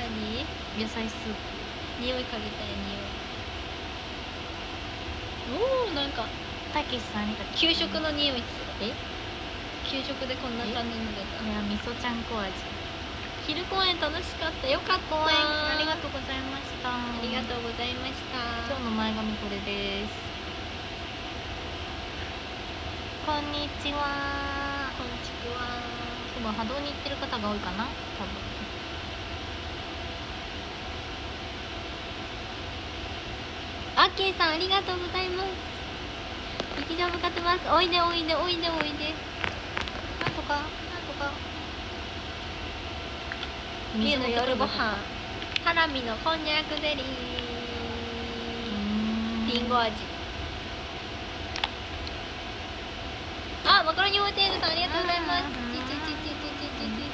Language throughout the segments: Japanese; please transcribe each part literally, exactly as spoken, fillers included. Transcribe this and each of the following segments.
何？ 野菜スープ。 匂い嗅ぎたい匂い。おお、なんかたけしさんありがとう。 給食の匂いする。 え？ 給食でこんな感じの出た。 いや、味噌ちゃんこ味。 昼公演楽しかった。よかった。 公演ありがとうございました。 ありがとうございました。 今日の前髪これです。こんにちは。 こんちくわ。 今日は波動に行ってる方が多いかな、多分。 アッキーさんありがとうございます。劇場向かってます。おいでおいでおいでおいで。なんとかなんとか。みゆの夜ご飯。ハラミのこんにゃくゼリー。リンゴ味。あ、マカロニホテールさんありがとうございます。ちちちちちちちちち。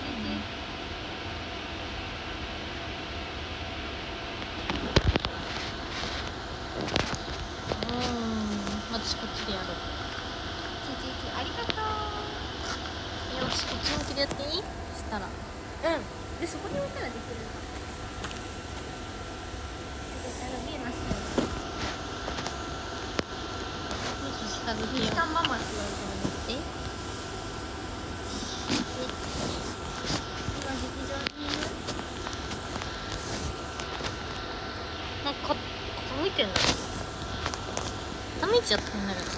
私こっちでやろう。 ちちちありがとう。 よし、こっち向きでやっていい？したら。 うん。で、そこに置いたらできるのか。見えますね。 近づけよう。 ミキタンママって言われてるの。え？今劇場にいる？ なんか傾いてんの？傾いちゃったんだけど。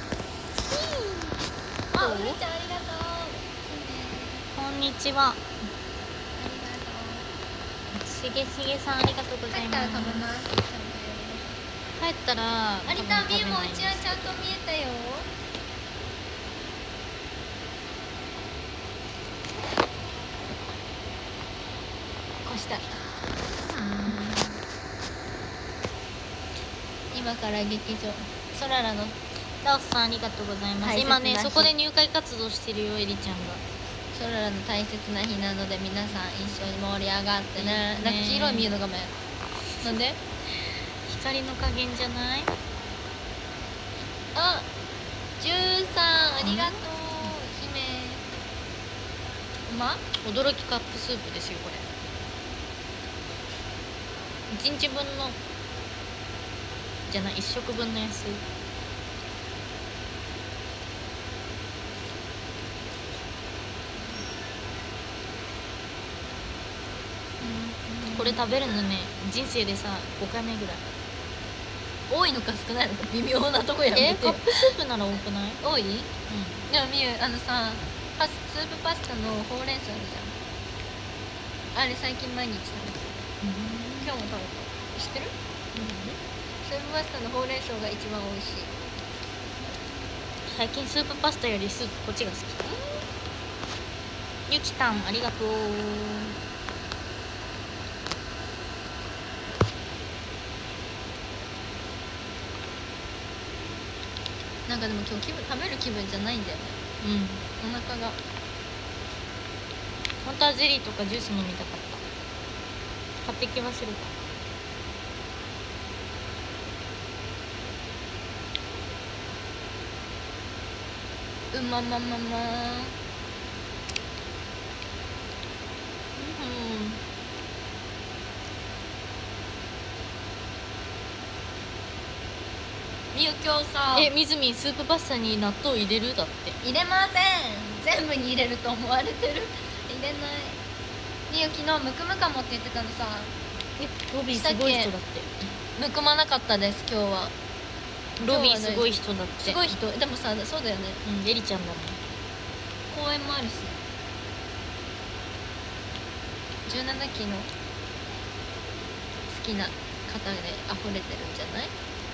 あ、うるちゃんありがとう。 こんにちは。 ありがとう。 しげしげさんありがとうございます。 帰ったら食べます。 帰ったら有田美もうちはちゃんと見えたよ。こうした。今から劇場ソララのラオスさんありがとうございます。今ねそこで入会活動してるよ、エリちゃんが。 ソララの大切な日なので皆さん一緒に盛り上がってね。なんか黄色い見えるの画面なんで？ 光の加減じゃない？ あ、じゅうさんありがとう。姫うま？ 驚きカップスープですよこれ。いちにちぶんのじゃない、いっしょくぶんのやつ。これ食べるのね人生でさごかいめぐらい。 多いのか少ないのか微妙なとこやめて。 え、カップスープなら多くない？ 多い？ うん。 でもみゆあのさパススープパスタのほうれん草あるじゃん。あれ最近毎日食べてる。今日も食べた。知ってる？スープパスタのほうれん草が一番美味しい。 最近スープパスタよりスープこっちが好き。ゆきたんありがとう。 なんかでも今日気分食べる気分じゃないんだよね。うん。お腹が。 本当はゼリーとかジュース飲みたかった。買ってき忘れた。 うまままま。うん。みゆ今日さ。 え、みずみんスープパスタに納豆入れる？だって入れません。全部に入れると思われてる。入れない。みゆ昨日むくむかもって言ってたのさ。 え、ロビーすごい人だって。 むくまなかったです今日は。 ロビーすごい人だって。 すごい人。でもさ、そうだよね。 うん、エリちゃんだもん。 公園もあるし。じゅうななきの好きな方で溢れてるんじゃない？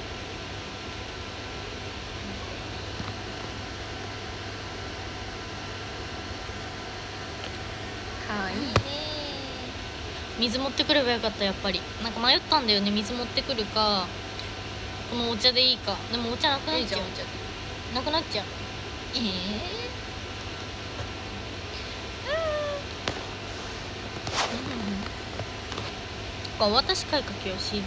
かわいいね。 水持ってくればよかった。やっぱりなんか迷ったんだよね。水持ってくるかこのお茶でいいか。でもお茶なくなっちゃう。なくなっちゃう。 ええー、うん、お渡し会かけよ シーディ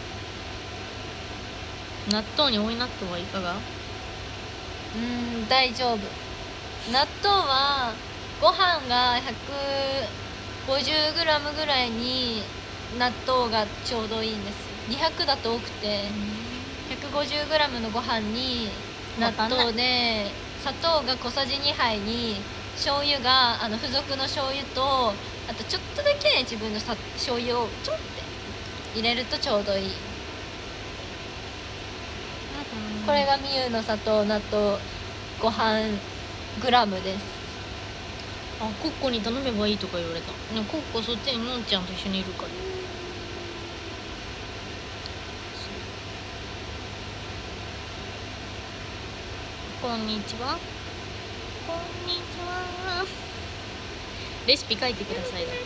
ー の。納豆に追い納豆はいかが？ うーん、大丈夫。納豆はご飯がひゃくごじゅうグラムぐらいに納豆がちょうどいいんですよ。にひゃくだと多くて、ひゃくごじゅうグラムのご飯に納豆で砂糖が小さじにはいに醤油があの付属の醤油と、あとちょっとだけ自分のさ醤油をちょって入れるとちょうどいい。これがみゆの砂糖納豆ご飯グラムです。 あ、コッコに頼めばいいとか言われた。でもコッコそっちにのんちゃんと一緒にいるから。こんにちは。こんにちは。レシピ書いてくださいだって。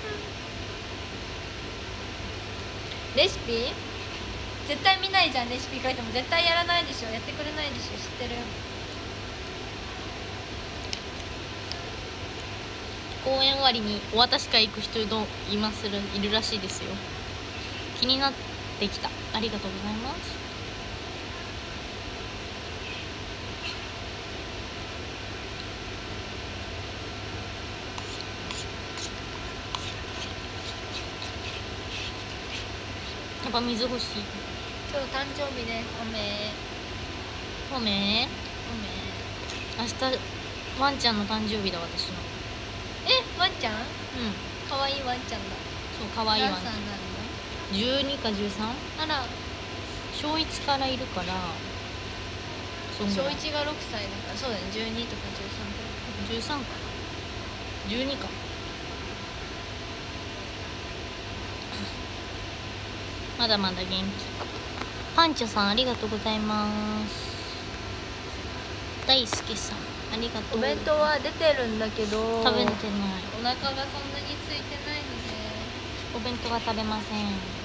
レシピ絶対見ないじゃん。レシピ書いても絶対やらないでしょ。やってくれないでしょ。知ってる。 公演終わりにお渡し会行く人どいまするいるらしいですよ。気になってきた。ありがとうございます。やっぱ水欲しい。 今日誕生日です。おめおめえおめ明日ワンちゃんの誕生日だ。私の。 え、ワンちゃん？ うん。 可愛いワンちゃんだ。 そう可愛いワンちゃん。 何歳になるじゅうにかじゅうさん。 の？あら、 小いちからいるから。そんぐらい。 小一がろくさいだから、そうだよね。じゅうにとかじゅうさんくらい。 じゅうさんかな。じゅうにか。まだまだ元気。パンチョさんありがとうございます。大輔さんありがとう。 お弁当は出てるんだけど食べてない。 お腹がそんなに空いてないのでお弁当は食べません。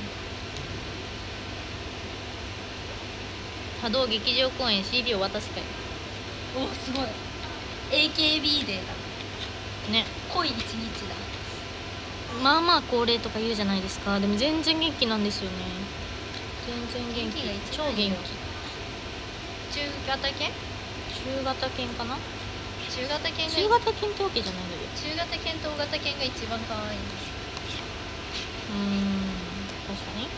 波動劇場公演 シーディー を渡すかい。 お、すごい エーケービー デーだね。 濃い一日だ。 まあまあ高齢とか言うじゃないですか。でも全然元気なんですよね。全然元気。 元気が一超元気。 番いいよ。中型犬？ 中型犬かな。 中型犬が中型犬ってわけじゃないんだけど。 中型犬と大型犬が一番可愛い。 うーん、確かに。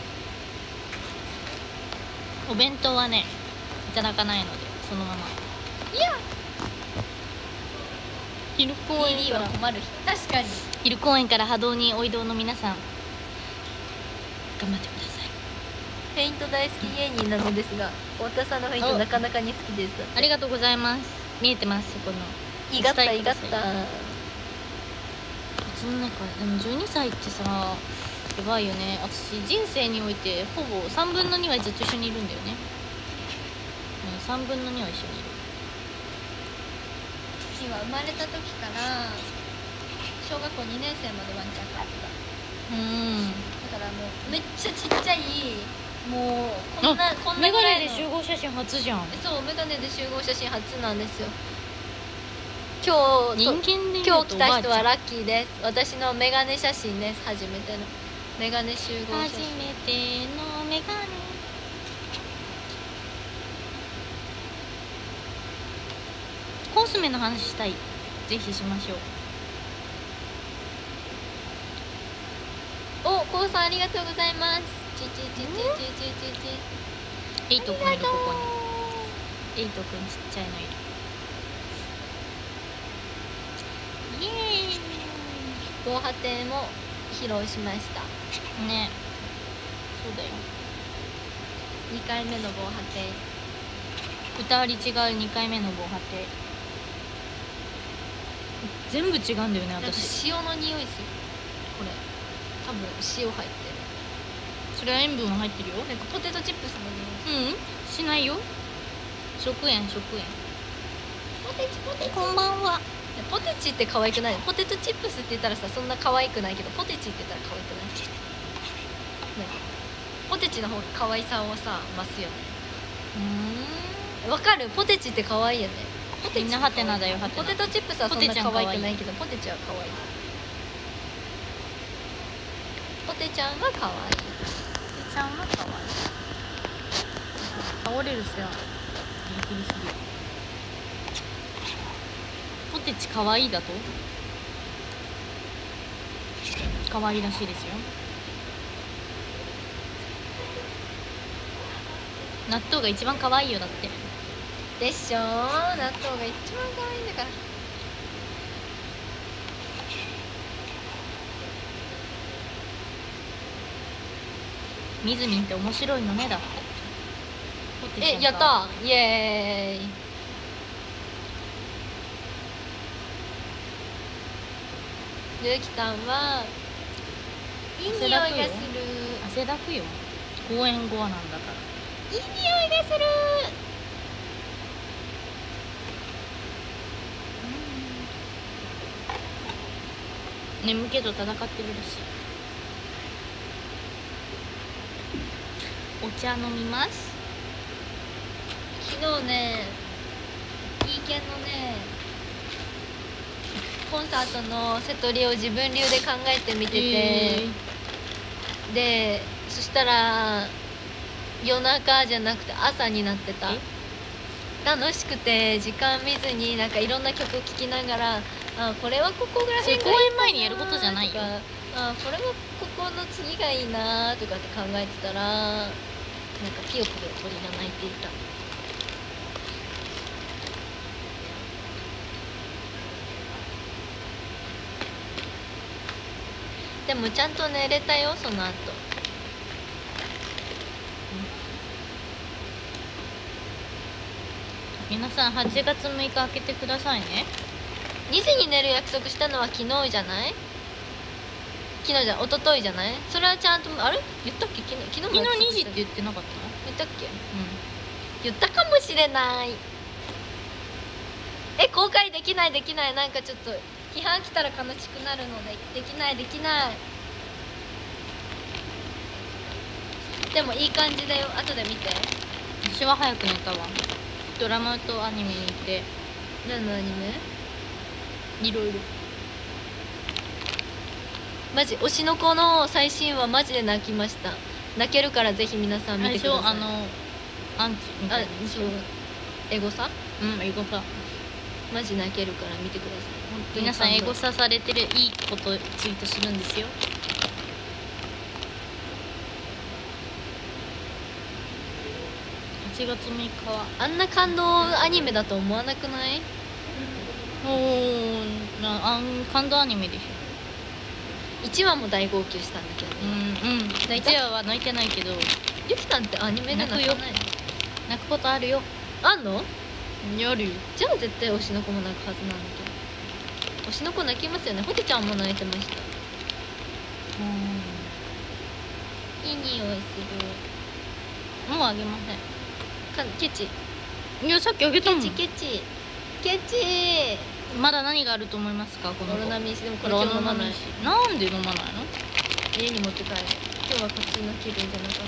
お弁当はねいただかないのでそのまま。 いや、 昼公演ディーディーからは困る。確かに昼公演から波動にお移動の皆さん頑張ってください。 フェイント大好き芸人なのですが、太田さんのフェイントなかなかに好きです。 ありがとうございます。見えてますそこの。 いがったお伝えください。 いがった。 そんなかでもじゅうにさいってさやばいよね。私人生においてほぼさんぶんのにはずっと一緒にいるんだよね。うん、さんぶんのには一緒にいる。 父は生まれた時から小学校にねん生までワンちゃん飼ってた。 うーん。 だからもうめっちゃちっちゃい、もうこんなこんなメガぐらいの。 ネで集合写真初じゃん。 そう、メガネで集合写真初なんですよ。今日人間で言うと今日来た人はおばあラッキーです。私のメガネ写真です。初めてのメガネ集合写初真。 めてのメガネ。コンソメの話したい。ぜひしましょう。 お、こうさんありがとうございます。ちちちちちちちち。 エイトくんいるここに。エイトくんちっちゃいのいる。イエーイ。 防波堤も披露しました。 ね。そうだよ。 にかいめの防波堤。 歌割り違うにかいめの防波堤。全部違うんだよねなんか私。 塩の匂いする。これ多分塩入ってる。 それは塩分は入ってるよ。 なんかポテトチップスの匂いする。 うんしないよ。食塩食塩。 ポテチポテチ。 こんばんは。 ポテチって可愛くない？ポテトチップスって言ったらさ、そんな可愛くないけど、ポテチって言ったら可愛くない？なんかポテチの方が可愛さをさ増すよね。 うわかる？ポテチって可愛いよね。ポテチみんなハテナだよハテナ。 ポテトチップスはそんな可愛くないけど、ポテチは可愛い。ポテちゃんは可愛い。 ポテちゃんは可愛い。倒れるさ。ギリギリすぎる。ポテチ可愛いだと？ 可愛いらしいですよ。納豆が一番可愛いよだって。 でしょ、納豆が一番可愛いんだから。 みずみんって面白いのねだって。 え、やった、イエーイ。ゆきたんはいい匂いがする。 汗だくよ。公演後はなんだから。 いい匂いがする。 眠気と戦ってるらしい。お茶飲みます。 昨日ね、いいけんのねコンサートのセトリを自分流で考えてみてて、えー、でそしたら夜中じゃなくて朝になってた。楽しくて時間見ずになんかいろんな曲聴きながら、あこれはここら辺がいいかなとか、 公演前にやることじゃないよ。 あこれはここの次がいいなとかって考えてたら、なんかピヨピヨ鳥が鳴いていた。でもちゃんと寝れたよその後。 皆さんはちがつむいか開けてくださいね。 にじに寝る約束したのは昨日じゃない？昨日じゃ一昨日じゃない？それはちゃんとあれ言ったっけ？昨日昨日も昨日にじって言ってなかったの？ 言ったっけ？ うん、 言ったかもしれない。え、公開できないできない。なんかちょっと批判来たら悲しくなるのでできないできない。でもいい感じだよ。後で見て。 私は早く寝たわ。ドラマとアニメに行って。 何のアニメ？ いろいろ。 マジ推しの子の最新話マジで泣きました。泣けるからぜひ皆さん見てください。 あのアンチみたいな。 そうエゴサ？ うん、エゴサ。 マジ泣けるから見てください。本当に皆さんエゴサされてるいいことツイートするんですよ。はちがつむいかはあんな感動アニメだと思わなくない？ おーなあん感動アニメでしょ。 いちわも大号泣したんだけどね。 うんうん。泣いた？いちわは泣いてないけど。 ゆきたんってアニメで泣かないの？ 泣くことあるよ。 あんの？ やるよ。 じゃあ絶対推しの子も泣くはずなんだけど。推しの子泣きますよね。ほてちゃんも泣いてました。うん。いい匂いする。もうあげません。 かケチ。 いやさっきあげたもん。 ケチケチケチ。 まだ何があると思いますかこの子。オロナミン C。でもこれ今日飲まないし。なんで飲まないの？ 家に持って帰る。今日はこっちの気分じゃなかった。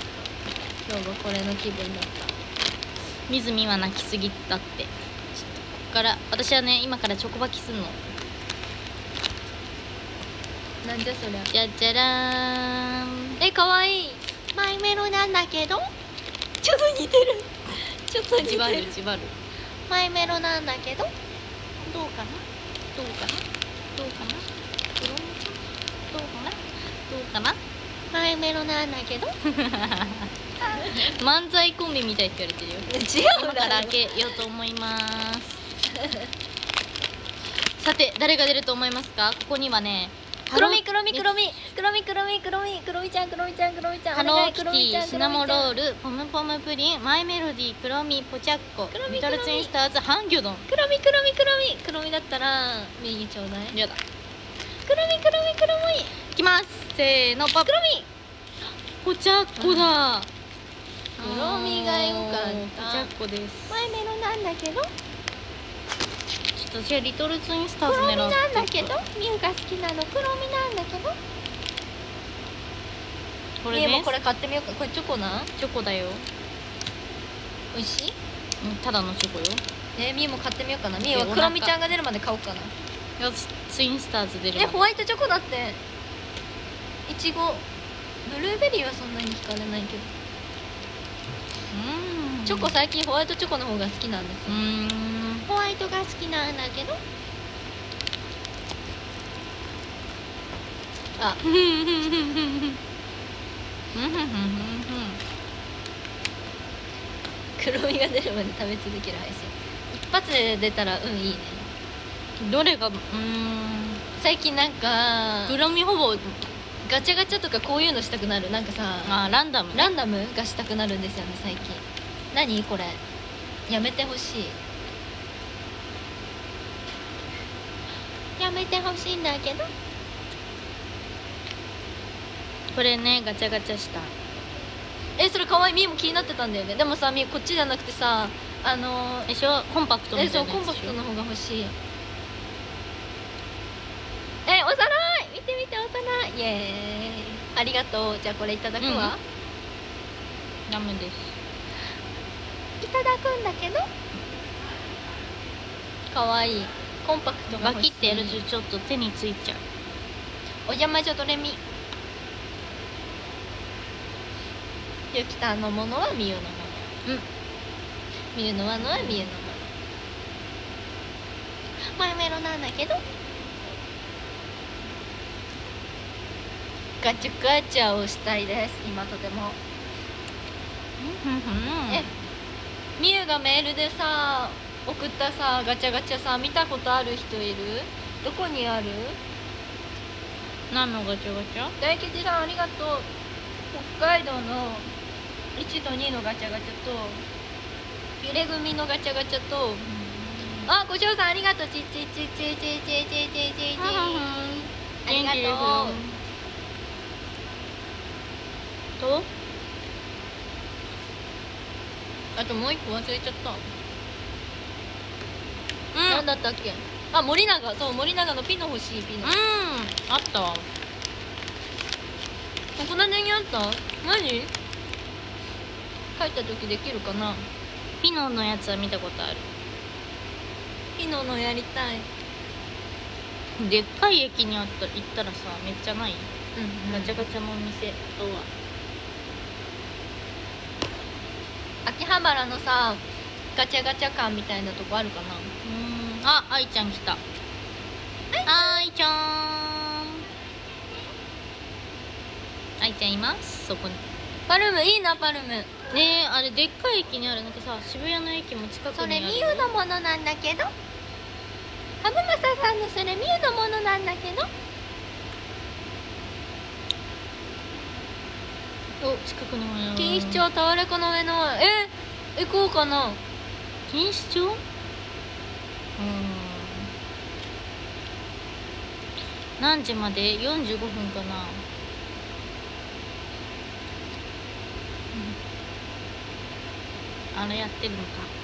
今日はこれの気分だった。 みずみは泣きすぎたって。ちょっとこっから私はね今からチョコバキすんの。 なんじゃそりゃ。 じゃじゃらーん。 え、かわいい。マイメロなんだけどちょっと似てる。ちょっと似てる。 じわるじわる。 マイメロなんだけどどうかなどうかなどうかなどうかなどうかなマイメロなんだけど漫才コンビみたいって言われてるよ。 違う今から開けようと思いますさて誰が出ると思いますか？ここにはねクロミクロミクロミクロミクロミクロミクロミちゃんクロミちゃんクロミちゃんハローキティ、シナモロール、ポムポムプリン、マイメロディー、クロミ、ポチャッコ、リトルツインスターズ、ハンギョドン。 クロミクロミクロミクロミだったら右ちょうだい。 やだ。 クロミクロミクロミいきます。せーの、パクロミポチャッコだ。 クロミがよかった。 ポチャッコです。 マイメロなんだけどちょっと私はリトルツインスターズ狙って。 クロミなんだけどミュウが好きなのクロミなんだけどこれです。 もうこれ買ってみようか。これチョコな？ チョコだよ。 美味しい？ うん、ただのチョコよ。 えー、みーも買ってみようかな。みーはクロミちゃんが出るまで買おうかな。 よし、ツインスターズ出る。 え、ホワイトチョコだって。いちごブルーベリーはそんなに惹かれないけど。 うん。 チョコ最近ホワイトチョコの方が好きなんですよ。 うん。 ホワイトが好きなんだけど。 あふんふんふんふんふんふんふんふんふん。 黒みが出るまで食べ続ける配信。一発で出たらうんいいね。 どれがうーん最近なんか黒みほぼガチャガチャとかこういうのしたくなる。なんかさあランダムランダムがしたくなるんですよね最近。何これやめてほしい。やめてほしいんだけど。 これねガチャガチャした。 えそれ可愛い。みーも気になってたんだよね。でもさみーこっちじゃなくてさあのー、 でしょコンパクトみえたいなやつそうコンパクトでしょの方が欲しい。えおさらい見て見ておさらいイエーイありがとう。じゃあこれいただくわ、 ダメです。 いただくんだけど可愛いコンパクトがバ欲しい。 キってやるとちょっと手についちゃう。 お邪魔女ドレミ。ゆきたんのものはみゆのもの。 うんみゆのものはみゆのもの。マイメロなんだけどガチャガチャをしたいです今とても。えみゆがメールでさ送ったさガチャガチャさ見たことある人いる？どこにある？ 何のガチャガチャ？ 大吉さんありがとう。北海道のいちとにのガチャガチャと揺れ組のガチャガチャと、あごしょうさんありがとう。ちちちちちちちちちちちありがとう。とあともう一個忘れちゃった。 うん何だったっけ？あ森永。そう森永のピノ欲しい。ピノうんあったわ。 この辺にあった？何？帰った時できるかな？ ピノのやつは見たことある。 ピノのやりたい。 でっかい駅にあった行ったらさめっちゃない？ うん、 ガチャガチャのお店。あとは秋葉原のさガチャガチャ館みたいなとこあるかな？ うーんあ愛ちゃん来た。愛ちゃん愛ちゃんいますそこに。 パルムいいな。パルムねえあれでっかい駅にある。なんかさ渋谷の駅も近くにある。 それミユのものなんだけど、ハブマサさんのそれミユのものなんだけど。 お近くにもある。 錦糸町タワレコの上のえ行こうかな。 錦糸町？うーん何時まで？よんじゅうごふんかな。あれやってるのか。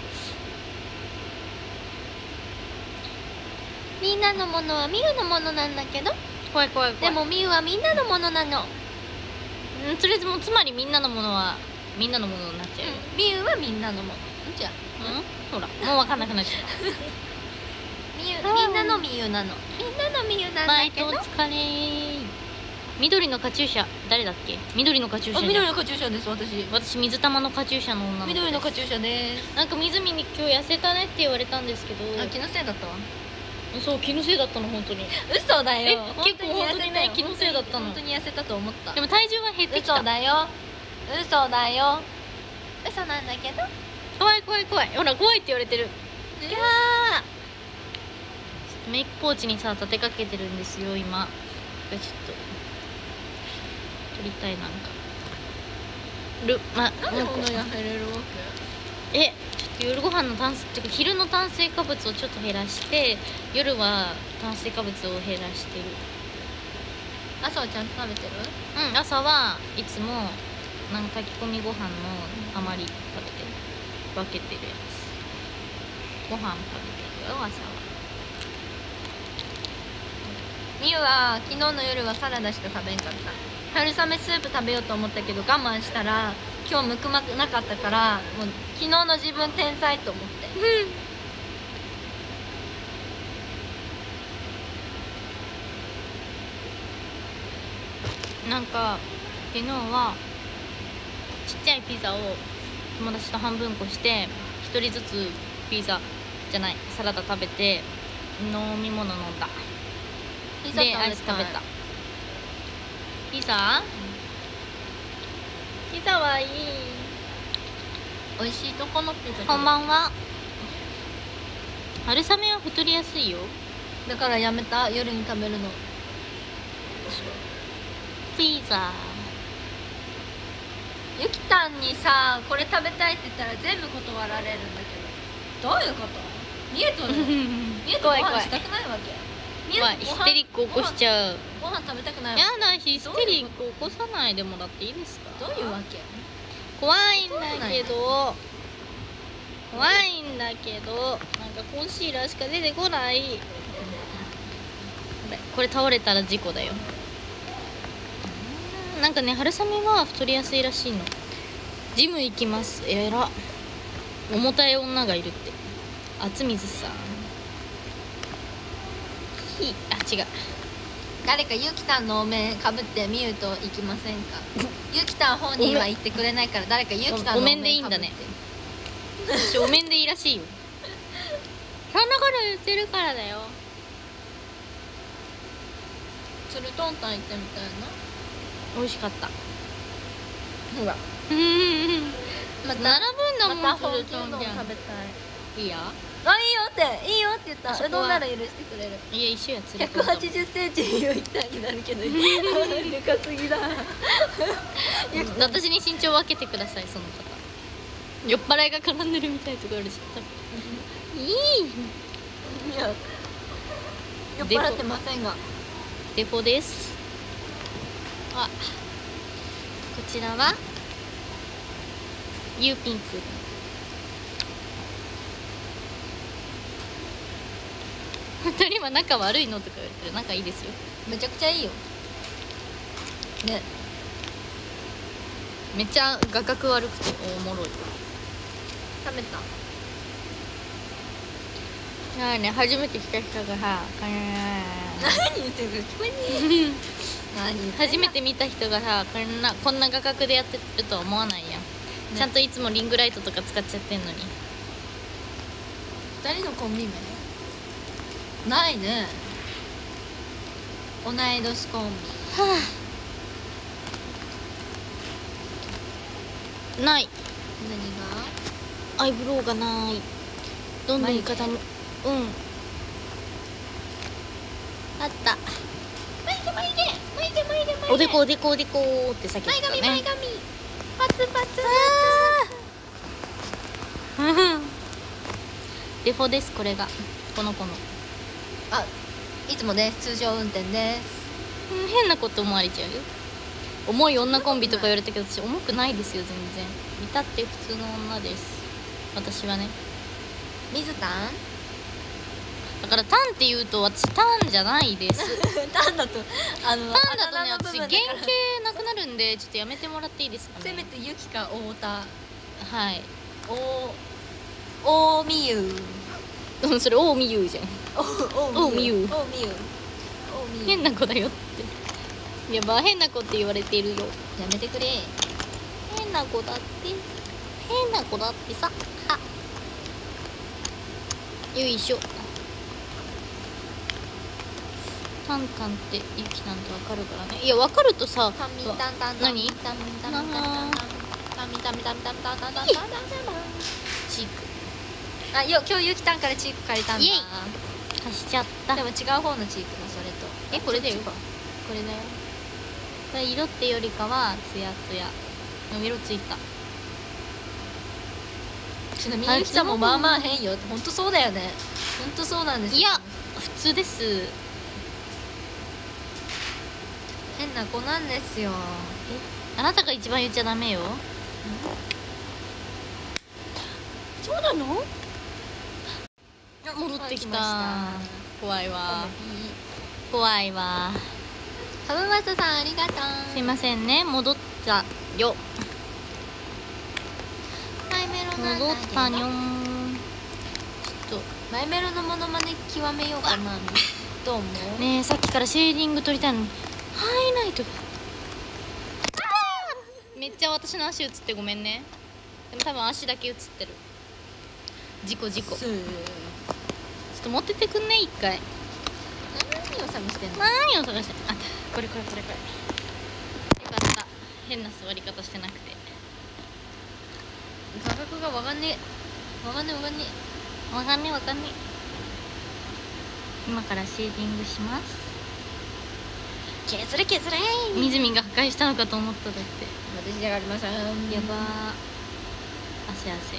みんなのものはミユのものなんだけど、 怖い怖い怖い。 でもミユはみんなのものなの。 うんとりあえずもうつまりみんなのものはみんなのものになっちゃうよ。 ミユはみんなのもの。じゃあうんほらもう分かんなくなっちゃったみゆみんなのみゆなの。みんなのみゆなんバイだけど。 トお疲れ。緑のカチューシャ誰だっけ？緑のカチューシャじゃん。 あ緑のカチューシャです私。 私水玉のカチューシャの女の子です。 緑のカチューシャです。 なんか湖に今日痩せたねって言われたんですけど、 あ気のせいだったわ。 そう気のせいだったの本当に。 嘘だよ。 え結構本当にね気のせいだったの。 本当に痩せたと思った。 でも体重は減ってきた。 嘘だよ。嘘だよ。嘘なんだけど。 怖い怖い怖い。ほら怖いって言われてる。いやーメイクポーチにさ立てかけてるんですよ今。ちょっと撮りたいなんか。るまなんでこんなに減れるわけ？ えちょっと夜ご飯の炭水っていうか昼の炭水化物をちょっと減らして夜は炭水化物を減らしてる。 朝はちゃんと食べてる？ うん朝はいつもなんか炊き込みご飯の余り食べてる。分けてるやつご飯食べてるよ朝は。 みゆは昨日の夜はサラダしか食べんかった。春雨スープ食べようと思ったけど我慢したら今日むくまなかったからもう昨日の自分天才と思ってなんか昨日はちっちゃいピザを友達と半分こして一人ずつピザじゃないサラダ食べて飲み物飲んだ。 ピザ食べたい。 でアイス食べた。 ピザピザはいい。 美味しいとこのピザ。 こんばんは。春雨は太りやすいよ。 だからやめた、夜に食べるの。 ピザゆきたんにさ、これ食べたいって言ったら全部断られるんだけど、どういうこと？みゆとみゆとご怖い怖い飯したくないわけ？みゆまあとヒステリック起こしちゃう。 ご飯食べたくないわやけ？ だ、ヒステリック起こさないでもらっていいですか？ どういうわけ？ 怖いんだけど怖いんだけどなんかコンシーラーしか出てこない。これこれ倒れたら事故だよ。なんかね、春雨は太りやすいらしいの。ジム行きます。えら重たい女がいるって。厚水さんひあ違う誰かゆきたんのお面かぶってみゆと行きませんか？ゆきたん本人は言ってくれないから誰かゆきたんのお面お面でいいんだね。私お面でいいらしいよ。そんなこと言ってるからだよ。 つるとんたん行ってみたいな。 美味しかった。 ほらうんまた並ぶんだもん。 またそれ本気うどん食べたい。 いいや。 あ、いいよっていいよって言った。 あそこはうどんなら許してくれる。 いや一緒やつひゃくはちじゅっセンチゆいたんになるけどでかすぎだ。 私に身長を分けてください。その方酔っ払いが絡んでるみたいとかあるしいいいや酔っ払ってませんが。 デフォです。あ、こちらはユーピンク。二人は仲悪いのとか言われてる。仲いいですよ。 めちゃくちゃいいよね。 めっちゃ画角悪くておもろい。 食べた。 だからね、初めて来た人がさ何言ってるか聞こえねえ。何言ってんだ初めて見た人がさこんなこんな画角でやってるとは思わないやん、ね、ちゃんといつもリングライトとか使っちゃってんのに。 二人のコンビ名ないね。同い年コンビ。 はあ、ない何アイブロウがない。どんどん傾む。うんあった眉毛眉毛眉毛眉毛眉毛おでこおでこおでこってさっき言ったね。 前髪前髪パツパツあデフォです。これがこの子の、 あ、いつもです通常運転です。 うん、変なこと思われちゃうよ。重い女コンビとか言われたけど私重くないですよ全然。至って普通の女です私はね。 水田だからタンって言うと私タンじゃないですタンだとあのタンだとねあだ名の部私原分だから型なくなるんでちょっとやめてもらっていいですかね。 せめてゆきか太田はいお大みゆうんそれ大見優じゃん。 お大みゆ大みゆ変な子だよっていやば変な子って言われてるよ。 やめてくれ。 変な子だって変な子だってさはよいしょ。タンタンってゆきなんてわかるからね。いやわかるとさタンミタンタンタン何タンミタンタンタンタンタンミタンミタンタンタンタンタンタンタンチークあ、よ今日ゆきたんからチーク借りたんだ。 イエイ足しちゃった。 でも違う方のチークのそれと。 えこれだよそっちかこれだよ。これ色ってよりかはツヤツヤの色ついた。 ちなみにゆきたんもまあまあ変よ。ほんとそうだよね。ほんとそうなんですよ。 いや普通です。 変な子なんですよ。 あなたが一番言っちゃダメよ。 そうなの？ 戻ってきた。 来ま怖いしたわ怖いわ。 ハムマサさんありがとう。 すいませんね戻ったよ。 マイメロなんだけど戻ったにょん。ちょっマイメロのモノマネ極めようかな。どう思う？ とねえさっきからシェーディング撮りたいのにハイライトがめっちゃ私の足映ってごめんね。でも多分足だけ映ってる。事故事故。ちょっと持ってってくんね一回。 何を探してんの？ 何を探してんの。あこれこれこれこれ変な座り方してなくて。 価格がわかんねえわかんねえわかんねわかんねえわかんねえ。今からシェーディングします。 え。削れ削れー。 みずみんが破壊したのかと思った。だって私じゃありません。 やばー。汗汗。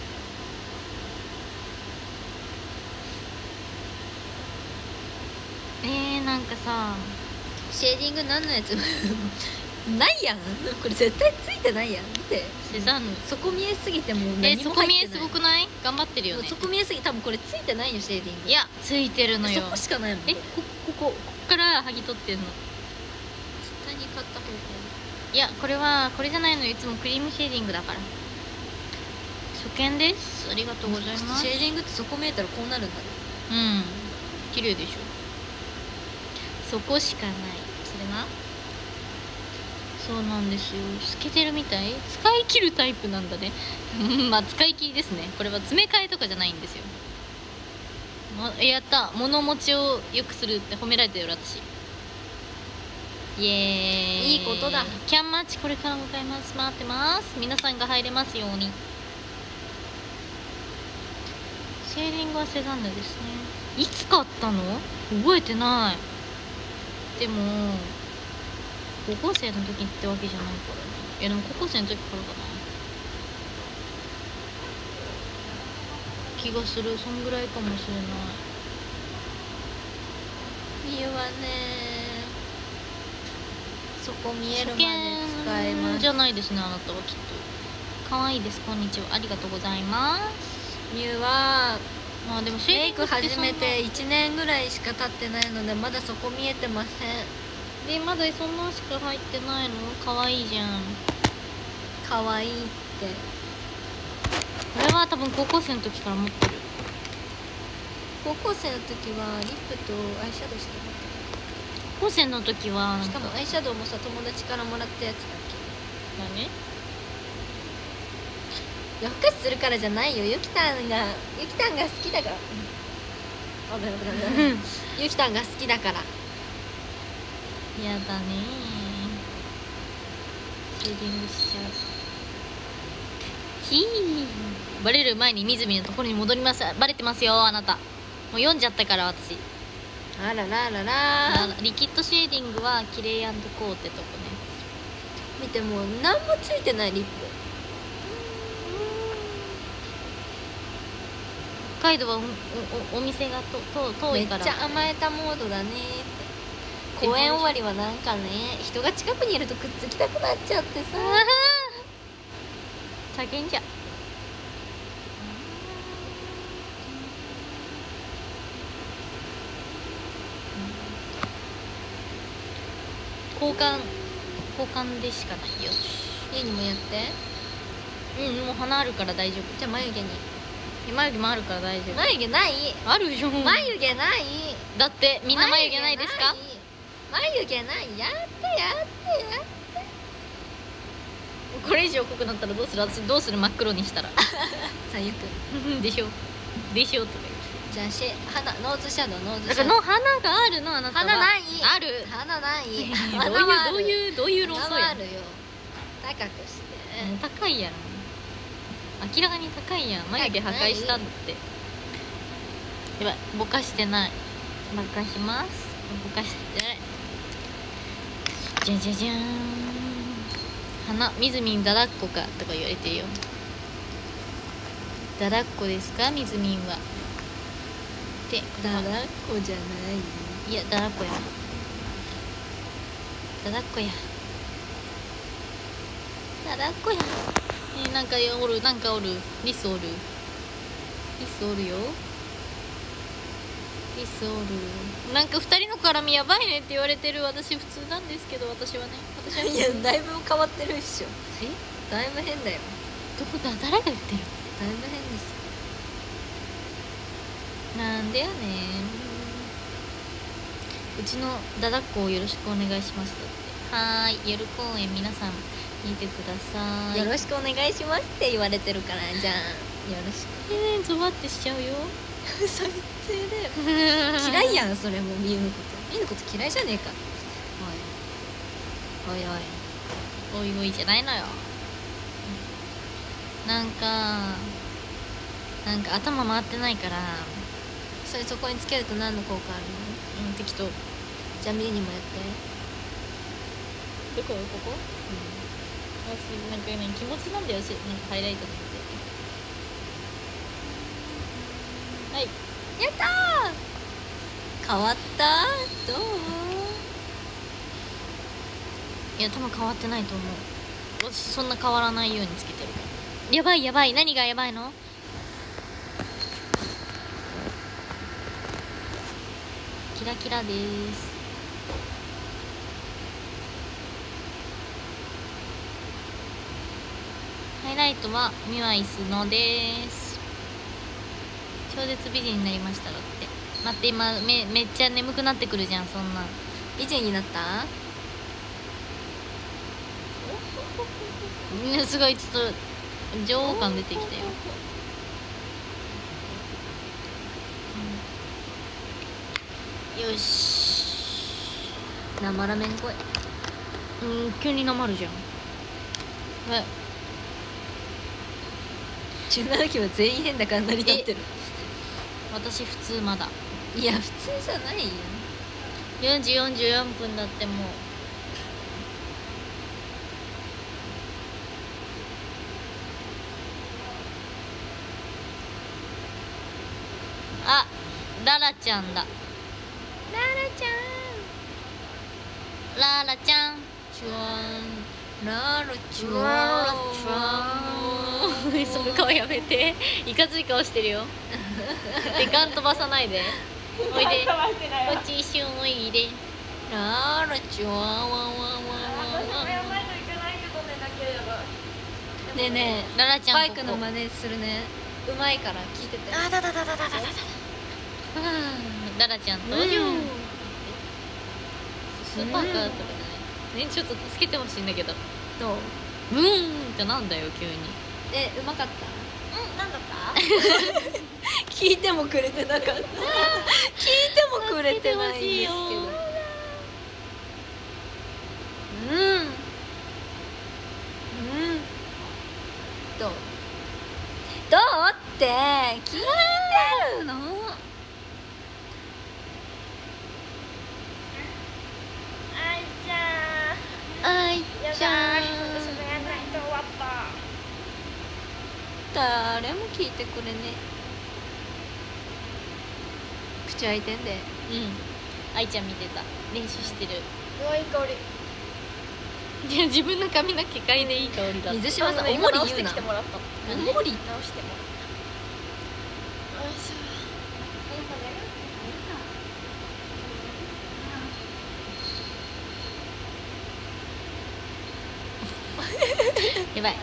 えー、なんかさ、 シェーディング何のやつないやん。これ絶対ついてないやん。見て、 セザンヌ。 底見えすぎてもうえー、 何そこ見えも入ってない。 すごくない？頑張ってるよね。 もう底見えすぎ、多分これついてないよシェーディング。 いや、ついてるのよ。 そこしかないもん。 え、こここここっから剥ぎ取ってんの。 下に買った方がいや、これはこれじゃないのよ。いつもクリームシェーディングだから。初見です。ありがとうございます。 シェーディングって底見えたらこうなるんだね。 うん、綺麗でしょ。そこしかない。それな。そうなんですよ。透けてるみたい。使い切るタイプなんだね。まあ使い切りですね。これは詰め替えとかじゃないんですよ。ま、やった。物持ちを良くするって褒められてる私。イエーイ。 いいことだ。 キャンマッチこれから向かいます。待ってます。皆さんが入れますように。シェーディングはセザンヌですね。いつ買ったの？覚えてない。でも高校生の時ってわけじゃないからね。いやでも高校生の時からかな気がする。そんぐらいかもしれない。 見えはね、底見えるまで使えます。 じゃないですね。あなたはきっと可愛いです。こんにちは。ありがとうございます。 ミュウはまあでもシェーメイクディングって始めていちねんぐらいしか経ってないのでまだ底見えてません。 でまだそんなしか入ってないの？可愛いじゃん。 可愛いって。 これは多分高校生の時から持ってる。 高校生の時はリップとアイシャドウしか持ってない。 高校生の時はなんしかもアイシャドウもさ友達からもらったやつだっけ。 何？ 夜更かしするからじゃないよ。ゆきたんがゆきたんが好きだから。あ、危ない危ない危ない。ゆきたんが好きだから。 やだねー。シェーディングしちゃう。ひー。バレる前にみずみのところに戻ります。バレてますよあなた。もう読んじゃったから私。 あらららら。 リキッドシェーディングはキレイ&コーテとかね。 見てもう何もついてないリップ。 北海道は お, お, お店がとと遠いから。 めっちゃ甘えたモードだねって。公演終わりはなんかね、人が近くにいるとくっつきたくなっちゃってさ。 叫んじゃ。交換交換でしかないよ。 家にもやって。 うん、もう鼻あるから大丈夫。 じゃあ眉毛に。 眉毛もあるから大丈夫。 眉毛ない。 あるよ。 眉毛ない。 だってみんな眉毛ないですか？ 眉毛ない。やってやってやって。 これ以上濃くなったらどうする？私どうする？真っ黒にしたら最悪でしょでしょとか言って。 じゃあシェ鼻ノーズシャドウノーズだからシャドウ。 の鼻があるのあなたは。 鼻ない。 ある。 鼻ない。 どういうどういうどういう論争やん。 あるよ。高くして。 高いやん。明らかに高いやん。眉毛破壊したんだって。やばい、ぼかしてない。ぼかします。ぼかしてない。じゃじゃじゃーん。鼻みずみんだだっこかとか言われてるよ。だだっこですかみずみんは。でだだっこじゃない。 いやだだっこや。だだっこや。だだっこや。えー、なんかおるなんかおる。リスおる。リスおるよ。リスおる。なんか二人の絡みやばいねって言われてる。私普通なんですけど、私はね。私はいやだいぶ変わってるっしょ。 えだいぶ変だよ。 どこだ誰が言ってる？ だいぶ変ですなんでやねん。うちのだだっこをよろしくお願いしますって。はーい、夜公演皆さん見てください。 よろしくお願いしますって言われてるからじゃん。よろしく。 えー、ゾワってしちゃうよ。 最低だよ。嫌いやんそれもみゆのこと。みゆのこと嫌いじゃねえか。おいおいおいおいおいじゃないのよ。なんかなんか頭回ってないから。 それそこにつけると何の効果あるの？ うん、適当。 じゃあミリにもやって。 どこここ？うん。私なんかね気持ちなんだよし、なんかハイライトなんて。はい。 やったー。変わった？どう？ いや多分変わってないと思う。私そんな変わらないようにつけてるから。やばいやばい、何がやばいの？キラキラです。ハイライトはミワイスのです。超絶美人になりましただって。待って、今めめっちゃ眠くなってくるじゃん。そんな美人になった？ ね、すごいちょっと女王感出てきたよ。よし。 生ラメン声。 うん、急になまるじゃん。え、 じゅうななきは全員変な感じになり立ってる。 私普通まだ。 いや普通じゃないよ。 よんじよんじゅうよんぷんだってもう。あ、ララちゃんだ。 ララちゃん。 ララちゃん。 チュワン。ララチュワン。 ララちゃん。その顔やめて。いかつい顔してるよ。でガン飛ばさないで。おいで。こっち一瞬おいで。 ララチュワンワンワンワンワン。ねえねえ、 ララちゃんバイクの真似するね。うまいから聞いてて。 あだだだだだだだだ。ララちゃん登場。スーパーカーとかじゃない。ね、ちょっと助けてほしいんだけど。 どう？ ブーンってなんだよ急に。 え、うまかった？ うん、なんだった？ 聞いてもくれてなかった。聞いてもくれてないんですけど。うん。うん。どう？どうって聞いてるの？ あいちゃん。 あいちゃん。 私もやらないと終わった。 誰も聞いてくれねえ。口開いてんで。 うん。愛ちゃん見てた。練習してる。 うわいい香り。 いや自分の髪の毛嗅いでいい香りだ。 水島さん、お今もり言うな直してきて。もらった。 おもり。 直してもらった。よいしょ。 やばい。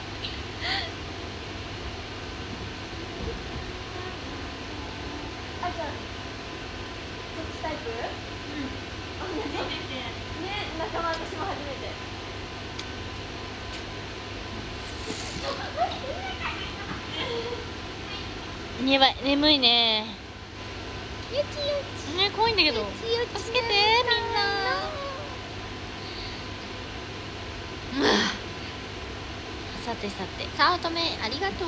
あ、じゃあそっちタイプ？うん。初めて。ね、仲間私も初めて。 やばい、眠いね。 ゆちゆち。 ね、怖いんだけど。 ゆちゆち。 助けてみんな。さてさて。 さあ乙女ありがとう。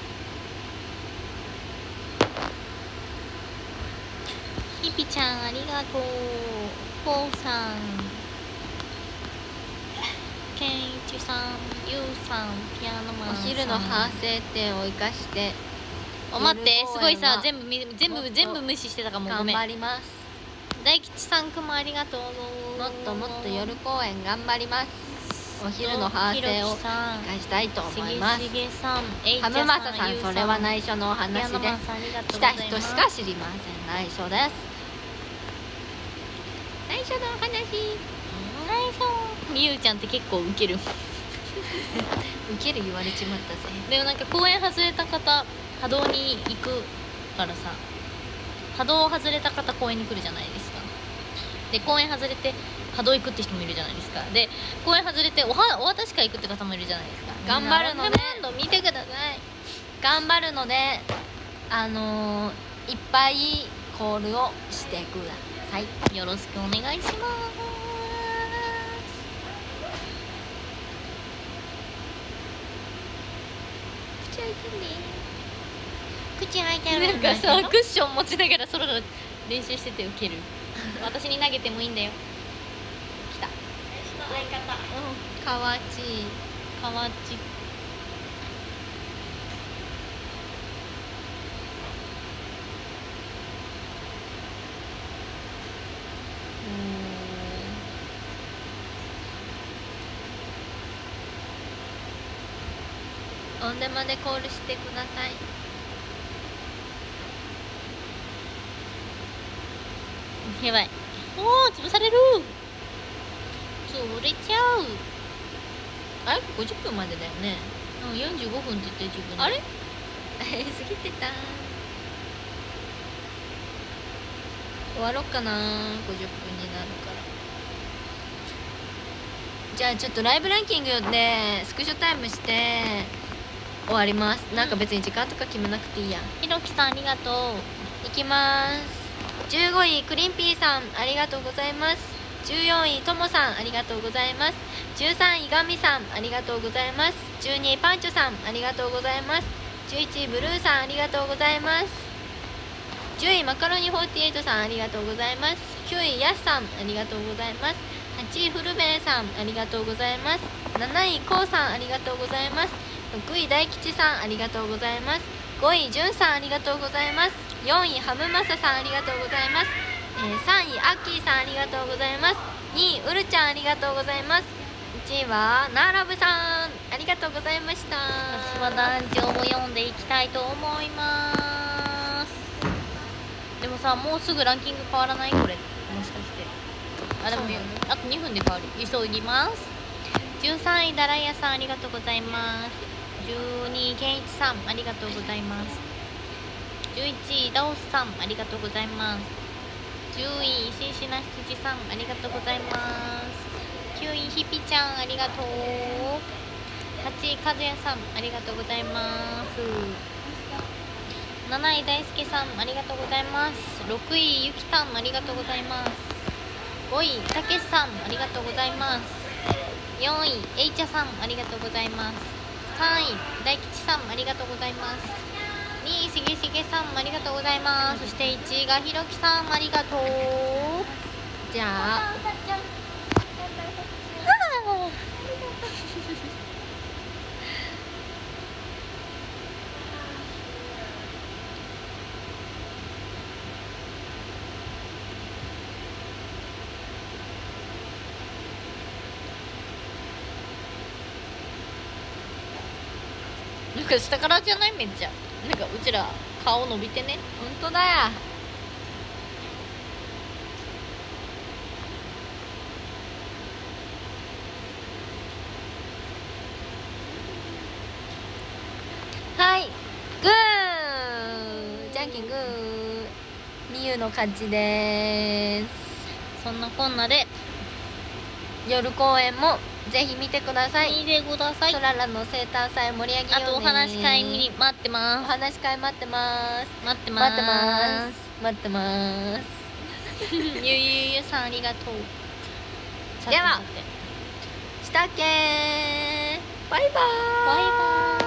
ひぴちゃんありがとう。こうさん、けんいちさん、ゆうさん、ピアノマンさん。 お昼の反省点を生かしてお、待って、すごいさ、全部部み全部全部無視してたかも。ご頑めん。 張ります。 大吉さんくもありがとう。 もっともっと夜公演頑張ります。お昼の反省を生かしたいと思います。 しげさん、えいちゃん、 ハムマサさん、それは内緒のお話です。 ピアノマンさんありがとう来ございます。 た人しか知りません。内緒です。内緒のお話。 内緒。みゆちゃんって結構ウケる。 ウケる言われちまったぜ。 でもなんか公園外れた方、波動に行くからさ、波動を外れた方公園に来るじゃないですか。で公園外れて波動行くって人もいるじゃないですか。で公園外れておはお渡し会行くって方もいるじゃないですか。 頑張るので、 みんな見てください。 頑張るので、あのー、いっぱいコールをしてください。 よろしくお願いします。 開いてんで口開いてるなんかさ何クッション持ちながらそろそろ練習しててウケる。 私に投げてもいいんだよ。来た。 私の相方うんかわちい。 かわち。 オンデマでコールしてください。 やばい。おお、潰される。潰れちゃう。 あれごじゅっぷんまでだよね。 うん、よんじゅうごふんって言って自分で。 あれ過ぎてた。終わろっかな。ごじゅっぷんになるから。じゃあちょっとライブランキングでスクショタイムして終わります。なんか別に時間とか決めなくていいや。 ひろきさんありがとう。 いきます。じゅうごいクリンピーさんありがとうございます。じゅうよんいともさんありがとうございます。じゅうさんいガミさんありがとうございます。じゅうにいパンチョさんありがとうございます。じゅういちいブルーさんありがとうございます。じゅういマカロニフォーティエイトさんありがとうございます。きゅういヤスさんありがとうございます。はちいフルベイさんありがとうございます。なないコウさんありがとうございます。ろくい大吉さんありがとうございます。ごいじゅんさんありがとうございます。よんいハムマサさんありがとうございます。えー、さんいアッキーさんありがとうございます。にいうるちゃんありがとうございます。いちいはナーラブさんありがとうございました。 私は団長を読んでいきたいと思います。でもさ、もうすぐランキング変わらない？これもしかして。あ、でもあとにふんで変わる。急ぎます。じゅうさんいダライヤさんありがとうございます。じゅうにいケンイチさんありがとうございます。じゅういちいダオスさんありがとうございます。じゅうい石石な羊さんありがとうございます。きゅういひぴちゃんありがとう。はちいかずやさんありがとうございます。なない大輔さんありがとうございます。ろくいゆきたんありがとうございます。ごいたけしさんありがとうございます。よんいえいちゃさんありがとうございます。さんい大吉さんありがとうございます。にいしげしげさんありがとうございます。そしていちいがひろきさんありがとう。 じゃあ歌っちゃう。 なんか下からじゃない？めっちゃなんかうちら顔伸びてね。 本当だよ。はいグーじゃんけんグーみゆの勝ちでーす。 そんなこんなで夜公演もぜひ見てください。 見てください。 そららの生誕祭盛り上げようね。 あとお話し会に待っておます。 話し会待ってます待ってます。 待ってます待ってますゆゆゆゆさんありがとう。 ではさてさてしたっけーバイバーイバイバーイ。